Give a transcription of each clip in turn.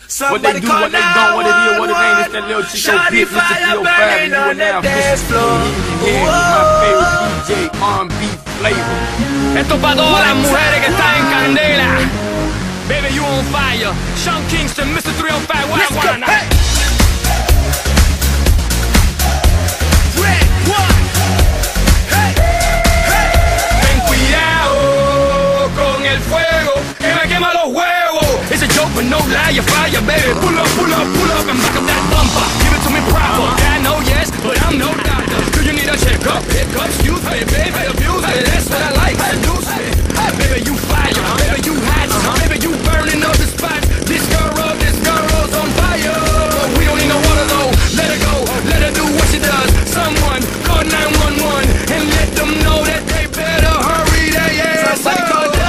What they do, what they don't, what it is, what it ain't. It's that little Chico bitch, Mr. T.O.5, and you are now listening with my favorite DJ R&B flavor. Esto es para todas las mujeres que están en candela. Baby, you on fire. Sean Kingston, Mr. 305, what I wanna know. Ten cuidado con el fuego que me quema los huevos. It's a joke, but no lie, you fire, baby. Pull up, pull up, pull up and back up that bumper. Give it to me proper. I know yes, but I'm no doctor. Do you need a checkup? Hiccup, excuse me, baby, abuse me. That's what I like, seduce me. Baby, you fire, baby, you hot, baby, you burning up the spot. This girl's on fire. We don't need no water though. Let her go, let her do what she does. Someone call 911 and let them know that they better hurry their ass up.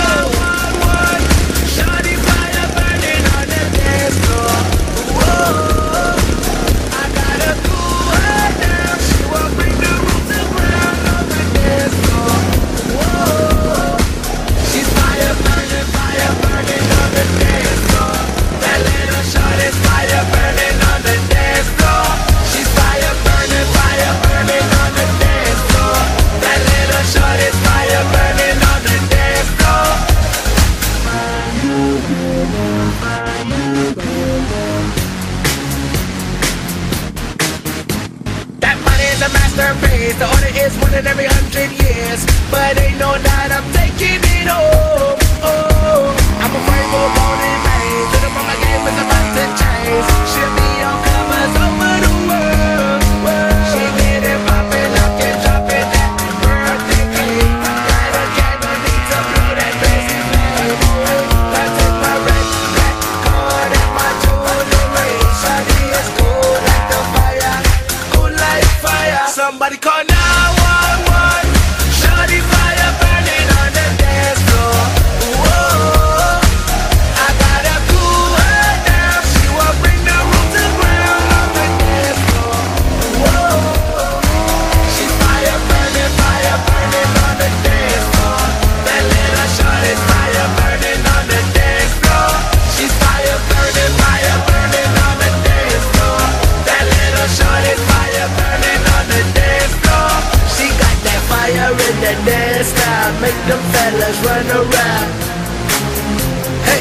The order is one in every 100 years, but ain't no doubt I'm taking it home. Oh, I'm a rainbow born and raised, little mama game is about to change. She'll be on covers over the world. She get it poppin', lock and droppin' that birthday cake. Light a candle, need to blow that crazy flame. I take my red, black card and my jewelry. Shawty is cool like the fire, cool like fire. Somebody call 911. Shawty fire burning on the dance floor. Whoa, I gotta cool her down. She will bring the room to ground on the dance floor. Whoa, she's fire burning on the dance floor. That little shawty's fire burning on the dance floor. She's fire burning on the dance floor. That little shawty's fire burning on the dance floor. She got that fire in the dance style, make them fellas run around. Hey,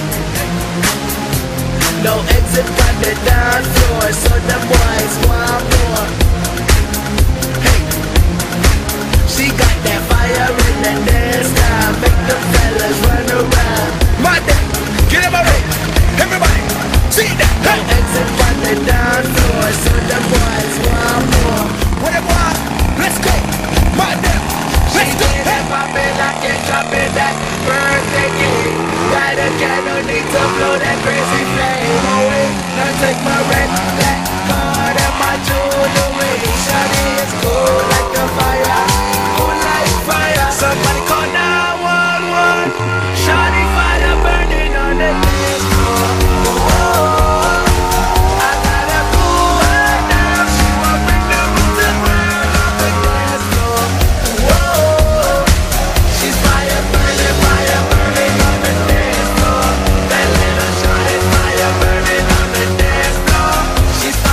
no exit from the dance floor, so the boys want more. Hey, she got that fire in the dance style, make them fellas run around. My day, get in my way, everybody, see that. No exit from the dance floor, so the boys want more. What it want? Let's go, my day, let's go. She get it poppin', lock and droppin' that birthday cake. Light a candle, need to blow that crazy flame away. Now take my red, black card and my jewelry. Shawty is cool like a fire, cool like fire. Somebody call 911. Shawty fire burning on the dance floor. Whoa, I gotta cool her down. She will bring the room to ground on the dance floor. Whoa, she's fire burning on the dance floor. That little shawty's fire burning on the dance floor. She's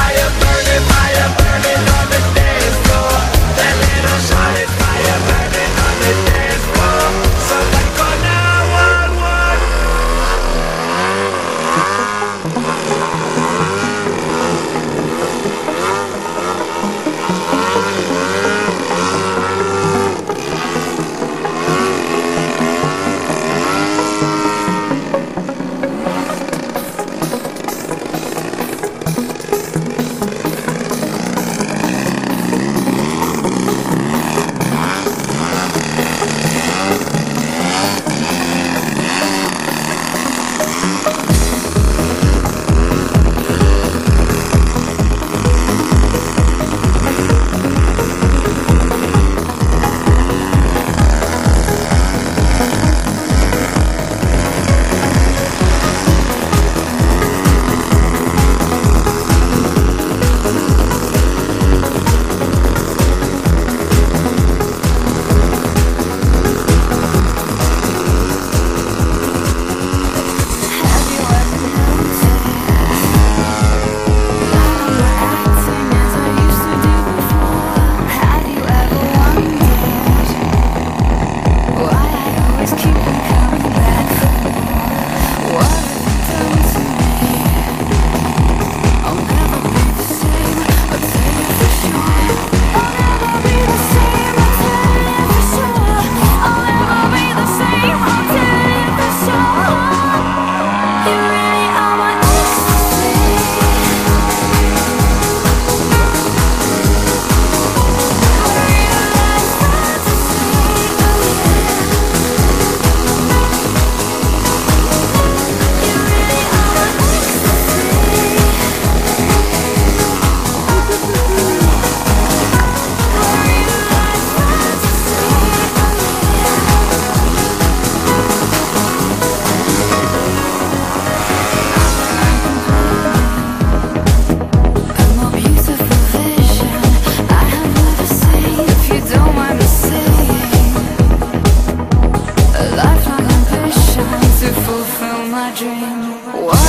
my dream. Whoa.